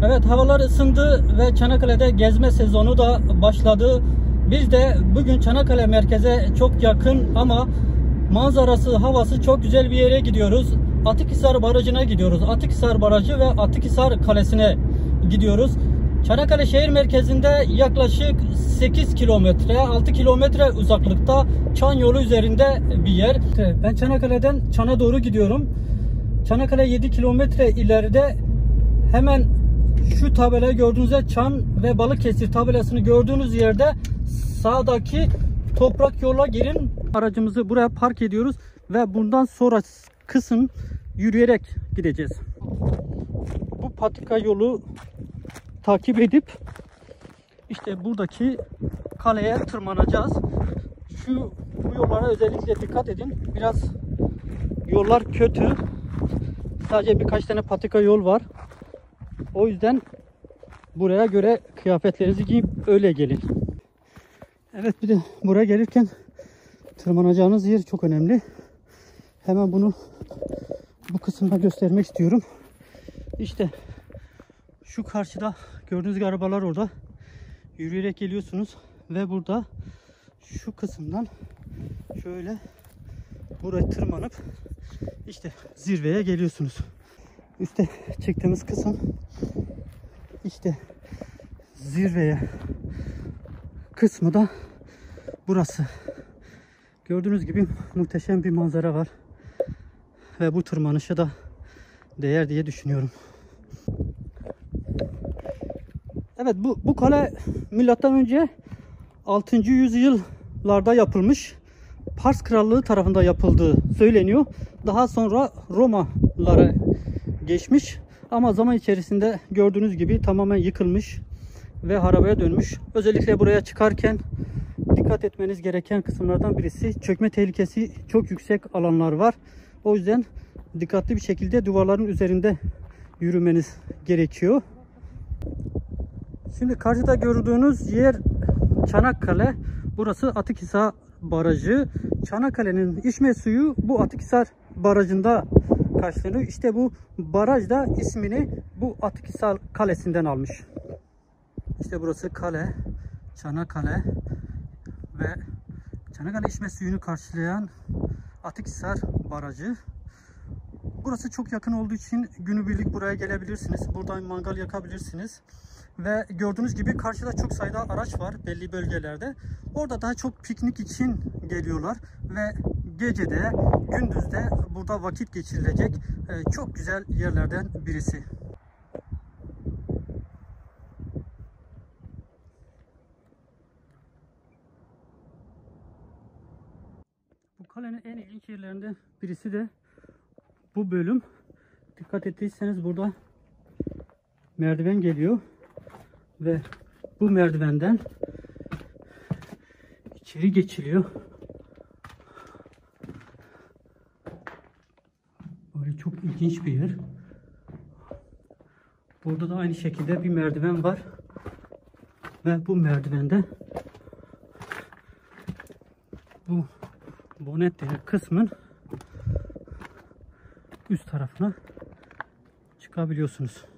Evet, havalar ısındı ve Çanakkale'de gezme sezonu da başladı. Biz de bugün Çanakkale merkeze çok yakın ama manzarası, havası çok güzel bir yere gidiyoruz. Atıkhisar Barajı'na gidiyoruz. Atıkhisar Barajı ve Atıkhisar Kalesi'ne gidiyoruz. Çanakkale şehir merkezinde yaklaşık 8 kilometre, 6 kilometre uzaklıkta Çan yolu üzerinde bir yer. Ben Çanakkale'den Çan'a doğru gidiyorum. Çanakkale 7 kilometre ileride hemen şu tabelayı gördüğünüzde Çan ve Balıkesir tabelasını gördüğünüz yerde sağdaki toprak yola girin. Aracımızı buraya park ediyoruz ve bundan sonra kısım yürüyerek gideceğiz. Bu patika yolu takip edip işte buradaki kaleye tırmanacağız. Bu yollara özellikle dikkat edin. Biraz yollar kötü. Sadece birkaç tane patika yol var. O yüzden buraya göre kıyafetlerinizi giyip öyle gelin. Evet, bir de buraya gelirken tırmanacağınız yer çok önemli. Hemen bunu bu kısımda göstermek istiyorum. İşte şu karşıda gördüğünüz gibi arabalar orada. Yürüyerek geliyorsunuz ve burada şu kısımdan şöyle buraya tırmanıp işte zirveye geliyorsunuz. Üste çıktığımız kısım işte zirveye kısmı da burası. Gördüğünüz gibi muhteşem bir manzara var. Ve bu tırmanışa da değer diye düşünüyorum. Evet, bu kale milattan önce 6. yüzyıllarda yapılmış. Pars Krallığı tarafından yapıldığı söyleniyor. Daha sonra Romalılara geçmiş. Ama zaman içerisinde gördüğünüz gibi tamamen yıkılmış ve harabeye dönmüş. Özellikle buraya çıkarken dikkat etmeniz gereken kısımlardan birisi, çökme tehlikesi çok yüksek alanlar var. O yüzden dikkatli bir şekilde duvarların üzerinde yürümeniz gerekiyor. Şimdi karşıda gördüğünüz yer Çanakkale. Burası Atıkhisar Barajı. Çanakkale'nin içme suyu bu Atıkhisar Barajı'nda karşılanıyor. İşte bu baraj da ismini bu Atıkhisar Kalesi'nden almış. İşte burası kale, Çanakkale ve Çanakkale içme suyunu karşılayan Atıkhisar Barajı. Burası çok yakın olduğu için günübirlik buraya gelebilirsiniz. Buradan mangal yakabilirsiniz. Ve gördüğünüz gibi karşıda çok sayıda araç var belli bölgelerde. Orada daha çok piknik için geliyorlar ve gecede, gündüzde burada vakit geçirilecek çok güzel yerlerden birisi. Bu kalenin en ilginç yerlerinden birisi de bu bölüm. Dikkat ettiyseniz burada merdiven geliyor ve bu merdivenden içeri geçiliyor. Böyle çok ilginç bir yer. Burada da aynı şekilde bir merdiven var ve bu merdivende bu bonet denen kısmın üst tarafına çıkabiliyorsunuz.